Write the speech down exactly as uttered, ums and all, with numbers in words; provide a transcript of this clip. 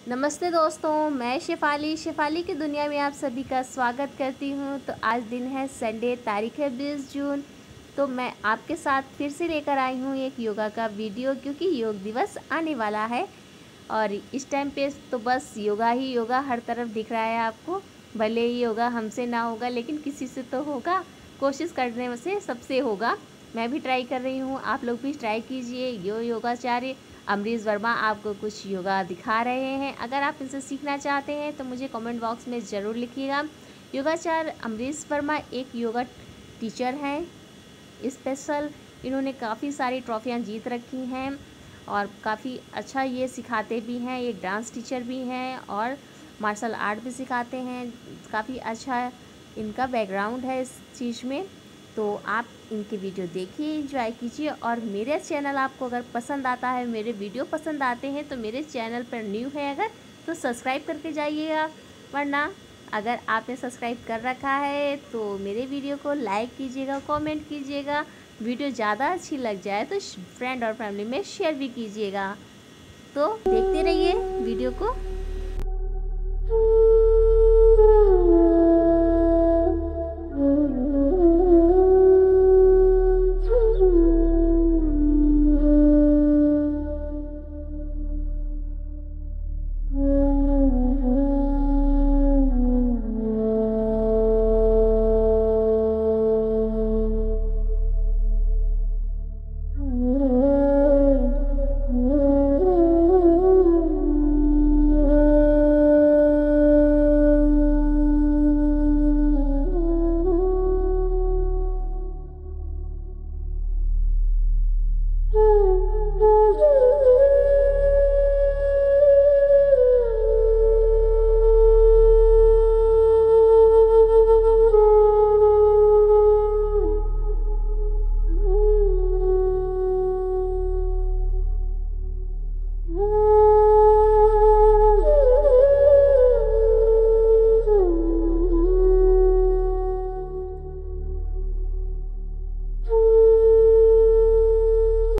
नमस्ते दोस्तों, मैं शेफाली शेफाली की दुनिया में आप सभी का स्वागत करती हूँ। तो आज दिन है संडे, तारीख है बीस जून। तो मैं आपके साथ फिर से लेकर आई हूँ एक योगा का वीडियो, क्योंकि योग दिवस आने वाला है और इस टाइम पे तो बस योगा ही योगा हर तरफ दिख रहा है आपको। भले ही योगा हमसे ना होगा, लेकिन किसी से तो होगा। कोशिश करने से सबसे होगा। मैं भी ट्राई कर रही हूँ, आप लोग भी ट्राई कीजिए। यो योगाचार्य अमरीश वर्मा आपको कुछ योगा दिखा रहे हैं। अगर आप इनसे सीखना चाहते हैं तो मुझे कमेंट बॉक्स में ज़रूर लिखिएगा। योगाचार्य अमरीश वर्मा एक योगा टीचर हैं स्पेशल। इन्होंने काफ़ी सारी ट्रॉफियाँ जीत रखी हैं और काफ़ी अच्छा ये सिखाते भी हैं। एक डांस टीचर भी हैं और मार्शल आर्ट भी सिखाते हैं। काफ़ी अच्छा इनका बैकग्राउंड है इस चीज़ में। तो आप इनके वीडियो देखिए, एंजॉय कीजिए। और मेरे चैनल आपको अगर पसंद आता है, मेरे वीडियो पसंद आते हैं, तो मेरे चैनल पर न्यू है अगर, तो सब्सक्राइब करके जाइएगा। वरना अगर आपने सब्सक्राइब कर रखा है तो मेरे वीडियो को लाइक कीजिएगा, कमेंट कीजिएगा। वीडियो ज़्यादा अच्छी लग जाए तो फ्रेंड और फैमिली में शेयर भी कीजिएगा। तो देखते रहिए वीडियो को।